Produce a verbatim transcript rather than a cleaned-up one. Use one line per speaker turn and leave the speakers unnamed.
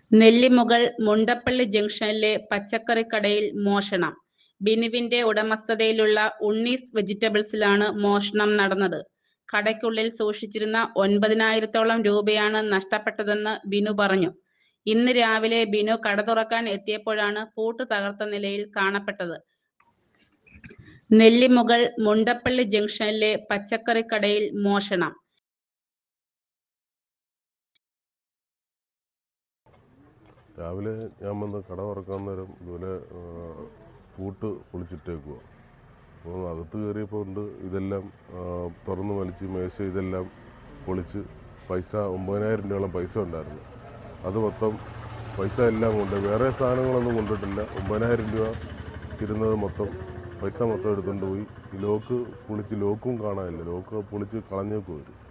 നെല്ലിമുകൾ മുണ്ടപ്പള്ളി ജംഗ്ഷനിലെ പച്ചക്കറിക്കടയിൽ മോഷണം. ബിനുവിന്റെ ഉടമസ്ഥതയിലുള്ള ഉണ്ണീസ് വെജിറ്റബിൾസിലാണ് മോഷണം നടന്നത്. കടയ്ക്കുള്ളിൽ സൂക്ഷിച്ചിരുന്ന ഒൻപതിനായിരത്തോളം രൂപയാണ് നഷ്ടപ്പെട്ടതെന്ന് ബിനു പറഞ്ഞു. ഇന്ന് രാവിലെ ബിനു കട തുറക്കാൻ എത്തിയപ്പോഴാണ് പൂട്ട് തകർത്ത നിലയിൽ കാണപ്പെട്ടത്. നെല്ലിമുകൾ മുണ്ടപ്പള്ളി ജംഗ്ഷനിലെ പച്ചക്കറിക്കടയിൽ മോഷണം.
രാവിലെ ഞാൻ വന്ന് കട തുറക്കാൻ നേരം ഇതുപോലെ പൂട്ട് പൊളിച്ചിട്ടേക്കുക. അപ്പോൾ അകത്ത് കയറിയപ്പോൾ ഉണ്ട് ഇതെല്ലാം തുറന്ന് വലിച്ച് മേശ ഇതെല്ലാം പൊളിച്ച് പൈസ ഒമ്പതിനായിരം രൂപയോളം പൈസ ഉണ്ടായിരുന്നു. അത് മൊത്തം പൈസ എല്ലാം കൊണ്ട് വേറെ സാധനങ്ങളൊന്നും കൊണ്ടിട്ടില്ല. ഒമ്പതിനായിരം രൂപ ഇരുന്നത് മൊത്തം പൈസ മൊത്തം എടുത്തുകൊണ്ട് പോയി. ഈ ലോക്ക് പൊളിച്ച് ലോക്കും കാണാനില്ല. ലോക്ക് പൊളിച്ച് കളഞ്ഞേക്കും വരും.